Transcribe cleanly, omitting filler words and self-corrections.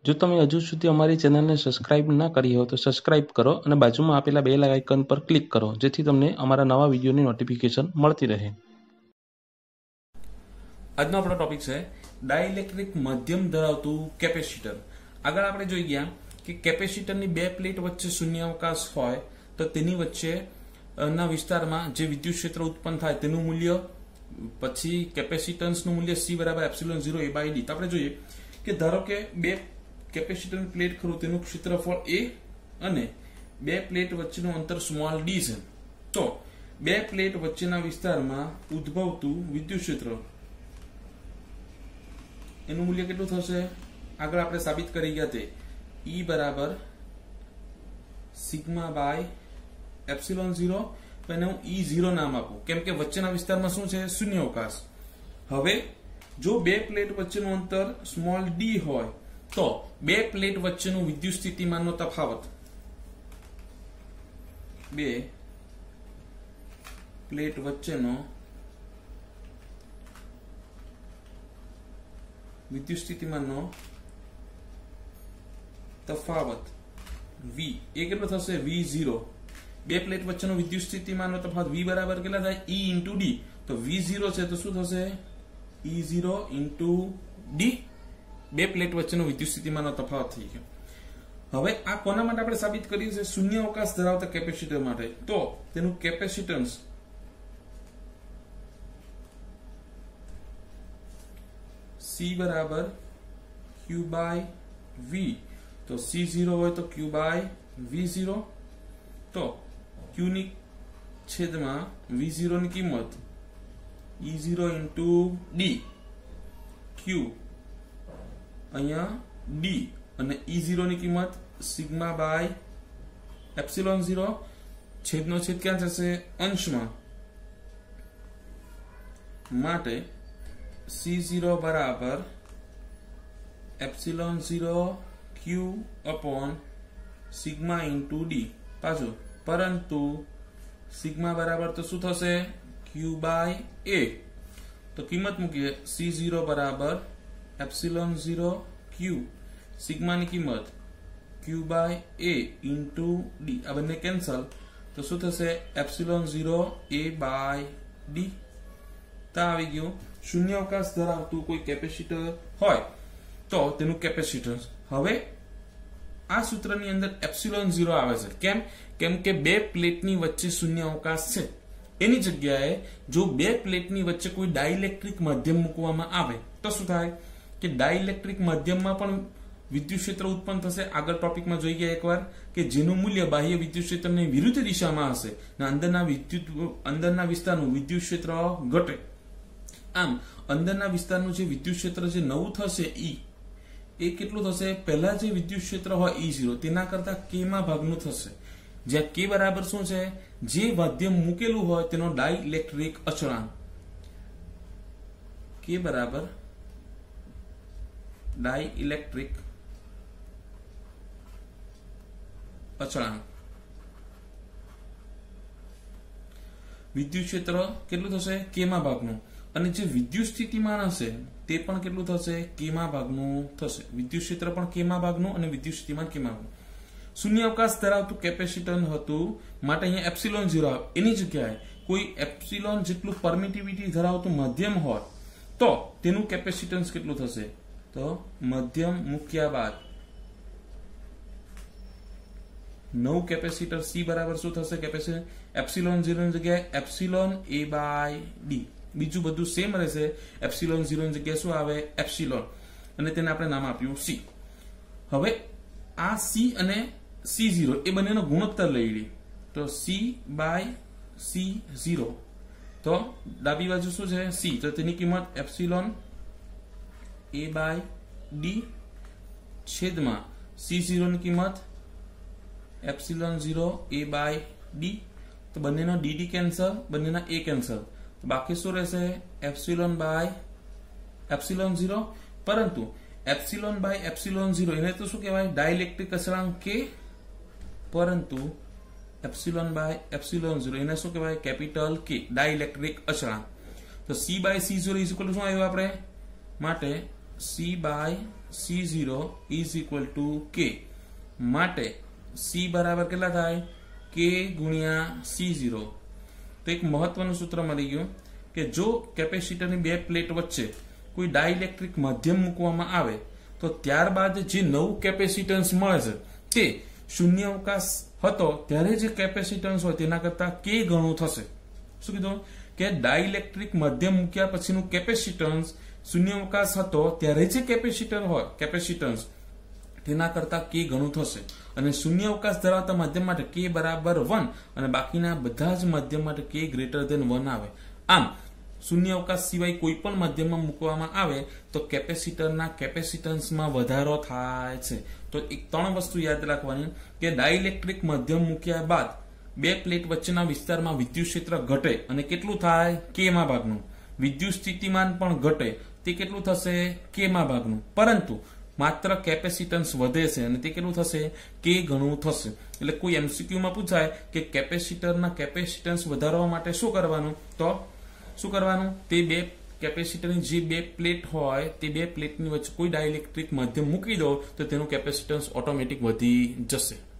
જો તમે હજુ સુધી અમારી ચેનલને સબસ્ક્રાઇબ ના કરી હોય તો સબસ્ક્રાઇબ કરો અને બાજુમાં આપેલા બેલ આઇકન પર ક્લિક કરો જેથી તમને અમારા નવા વિડીયોની નોટિફિકેશન મળતી રહે. આજનો આપણો ટોપિક છે ડાઇલેક્ટ્રિક માધ્યમ ધરાવતું કેપેસિટર. આગળ આપણે જોઈ ગયા કે કેપેસિટરની બે પ્લેટ વચ્ચે શૂન્યાવકાશ હોય તો તેની વચ્ચે ના વિસ્તારમાં જે વિદ્યુત ક્ષેત્ર ઉત્પન્ન થાય તેનું મૂલ્ય, પછી કેપેસિટન્સનું મૂલ્ય C બરાબર એપ્સિલોન 0 A બાય D. તો આપણે જોઈએ કે ધારો કે બે કેપેસિટરની પ્લેટ ખરું તેનું ક્ષેત્રફળ A અને બે પ્લેટ વચ્ચેનું અંતર સ્મોલ d છે. તો બે પ્લેટ વચ્ચેના વિસ્તારમાં ઉદ્ભવતું વિદ્યુત ક્ષેત્ર એનું મૂલ્ય કેટલું થશે? આગળ આપણે સાબિત કરી ગયા તે E બરાબર સિગ્મા બાય એપ્સિલોન 0. તો એને હું E0 નામ આપું કેમ કે વચ્ચેના વિસ્તારમાં શું છે? શૂન્યાવકાશ. હવે જો બે પ્લેટ વચ્ચેનું અંતર સ્મોલ d હોય તો બે પ્લેટ વચ્ચેનું વિદ્યુત સ્થિતિમાનનો તફાવત, બે પ્લેટ વચ્ચેનો વિદ્યુત સ્થિતિમાનનો તફાવત V એ કેટલો થશે? V0. બે પ્લેટ વચ્ચેનો વિદ્યુત સ્થિતિમાનનો તફાવત V બરાબર કેટલા થાય? E into D. તો V0 છે તો શું થશે? E0 into D. બે પ્લેટ વચ્ચેનો વિદ્યુત સ્થિતિમાનનો તફાવત થઈ ગયો. હવે આ કોના માટે આપણે સાબિત કરીએ છીએ? શૂન્યાવકાશ ધરાવતા કેપેસિટર માટે. તો તેનું કેપેસિટન્સ C બરાબર Q બાય V. તો C0 હોય તો Q બાય V0. તો Q ની છેદમાં V0 ની કિંમત E0 into D. Q અહીંયા D અને E0 ની કિંમત સિગ્મા બાય એપ્સિલોન 0. છેદનો છેદ ક્યાં જશે? અંશમાં. માટે C0 બરાબર epsilon 0 Q upon sigma into D. પાછું પરંતુ સિગ્મા બરાબર તો શું થશે? Q by A. તો કિંમત મૂકીએ C0 બરાબર એપ્સિલોન 0 Q, સિગ્માની કિંમત Q by A into D. આ બંને કેન્સલ તો શું થશે? Epsilon 0 A by D. તો આવી ગયું. શૂન્યાવકાશ ધરાવતું કોઈ કેપેસિટર હોય તો તેનું કેપેસિટન્સ. હવે આ સૂત્રની અંદર એપ્સિલોન 0 આવે છે. કેમ કે બે પ્લેટની વચ્ચે શૂન્યાવકાશ છે. એની જગ્યાએ જો બે પ્લેટની વચ્ચે કોઈ ડાઇલેક્ટ્રિક માધ્યમ મૂકવામાં આવે તો શું થાય કે ડાઇલેક્ટ્રિક માધ્યમમાં પણ વિદ્યુત ક્ષેત્ર ઉત્પન્ન થશે. આગળ ટોપિકમાં જોઈ ગયા એકવાર કે જેનું મૂલ્ય બાહ્ય વિદ્યુત ક્ષેત્રની વિરુદ્ધ દિશામાં હશે અને અંદરના વિસ્તારનું વિદ્યુત ક્ષેત્ર ઘટે. આમ અંદરના વિસ્તારનું જે વિદ્યુત ક્ષેત્ર જે નવું થશે E એ કેટલું થશે? પહેલા જે વિદ્યુત ક્ષેત્ર હોય E0 તેના કરતા k માં ભાગનું થશે. જ્યાં k બરાબર શું છે? જે માધ્યમ મૂકેલું હોય તેનો ડાઇલેક્ટ્રિક અચળાંક. k બરાબર ડાઇલેક્ટ્રિક અચળાંક. વિદ્યુત ક્ષેત્ર કેટલું થશે? k માં ભાગનું. અને જે વિદ્યુત સ્થિતિમાન હશે તે પણ કેટલું થશે? k માં ભાગનું થશે. વિદ્યુત ક્ષેત્ર પણ k માં ભાગનું અને વિદ્યુત સ્થિતિમાન k માં ભાગનું. શૂન્યાવકાશ ધરાવતું કેપેસિટર હતું માટે અહીંયા એપ્સિલોન 0 આવે. એની જગ્યાએ કોઈ એપ્સિલોન જેટલું પરમિટિવિટી ધરાવતું માધ્યમ હોય તો તેનું કેપેસિટન્સ કેટલું થશે? તો મધ્યમ મૂક્યા બાદ નવું કેપેસિટર C બરાબર શું થશે? કેપેસિટર એપ્સિલોન 0 ની જગ્યાએ એપ્સિલોન A બાય D. બીજું બધું સેમ રહેશે. એપ્સિલોન 0 ની જગ્યાએ શું આવે? એપ્સિલોન. અને તેને આપણે નામ આપ્યું C. હવે આ C અને C0 એ બંનેનો ગુણોત્તર લઈ લઈએ તો C બાય C0. તો ડાબી બાજુ શું છે? C. તો તેની કિંમત એપ્સિલોન A બાય D છેદમાં C0 ની કિંમત એપ્સિલોન 0 A બાય D. તો બંનેનો dd કેન્સલ, બંનેના A કેન્સલ. તો બાકી શું રહેશે? Epsilon by epsilon 0. પરંતુ એપ્સિલોન બાય એપ્સિલોન 0 એને તો શું કહેવાય? ડાઇલેક્ટ્રિક અચળાંક k. પરંતુ એપ્સિલોન બાય એપ્સિલોન 0 એને શું કહેવાય? કેપિટલ K, ડાઇલેક્ટ્રિક અચળાંક. તો C by C0 is equal to શું આવ્યું આપણે? માટે C by C0 is equal to K. માટે C બરાબર કેટલા થાય? K ગુણ્યા C0. તો એક મહત્વનું સૂત્ર મળી ગયું કે જો કેપેસિટરની બે પ્લેટ વચ્ચે કોઈ ડાઇલેક્ટ્રિક માધ્યમ મૂકવામાં આવે તો ત્યારબાદ જે નવું કેપેસિટન્સ મળે છે તે શૂન્ય અવકાશ હતો ત્યારે જે કેપેસિટન્સ હોય તેના કરતા K ગણું થશે. શું કીધું? કે ડાઇલેક્ટ્રિક માધ્યમ મૂક્યા પછીનું કેપેસિટન્સ શૂન્ય અવકાશ હતો ત્યારે જે કેપેસિટર હોય કેપેસિટન્સ તેના કરતા K ગણું થશે. અને શૂન્ય અવકાશ ધરાવતા માધ્યમ માટે K બરાબર 1 અને બાકીના બધા જ માધ્યમ માટે K ગ્રેટર ધેન 1 આવે. આમ શૂન્ય અવકાશ સિવાય કોઈ પણ માધ્યમમાં મૂકવામાં આવે તો કેપેસિટરના કેપેસિટન્સમાં વધારો થાય છે. તો એક 3 વસ્તુ યાદ રાખવાની કે ડાઇલેક્ટ્રિક માધ્યમ મૂક્યા બાદ બે પ્લેટ વચ્ચેના વિસ્તારમાં વિદ્યુત ક્ષેત્ર ઘટે અને કેટલું થાય? K માં ભાગનું. વિદ્યુત સ્થિતિમાન પણ ઘટે, તે કેટલું થશે? K માં ભાગનું. પરંતુ માત્ર કેપેસિટન્સ વધે છે અને તે કેટલું થશે? K ગણું થશે. એટલે કોઈ એમસીક્યુ માં પૂછાય કે કેપેસિટરના કેપેસિટન્સ વધારવા માટે શું કરવાનું? તો શું કરવાનું? તે બે કેપેસિટરની જે બે પ્લેટ હોય તે બે પ્લેટની વચ્ચે કોઈ ડાઇલેક્ટ્રિક માધ્યમ મૂકી દો તો તેનું કેપેસિટન્સ ઓટોમેટિક વધી જશે.